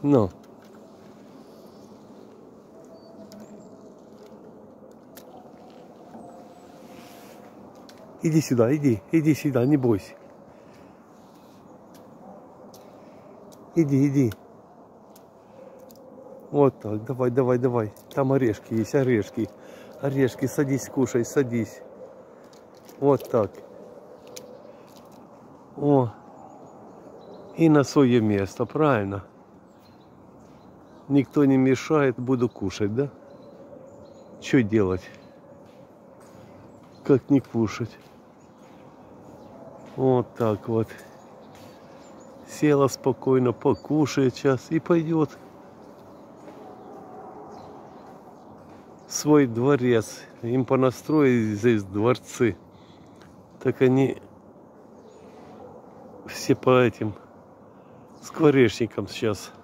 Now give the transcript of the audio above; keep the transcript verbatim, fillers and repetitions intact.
Ну. Иди сюда, иди, иди сюда, не бойся. Иди, иди. Вот так, давай, давай, давай. Там орешки есть, орешки. Орешки, садись, кушай, садись. Вот так. О. И на свое место, правильно? Никто не мешает, буду кушать, да? Что делать? Как не кушать? Вот так вот. Села спокойно, покушает сейчас и пойдет в свой дворец. Им понастроили здесь дворцы. Так они все по этим скворечникам сейчас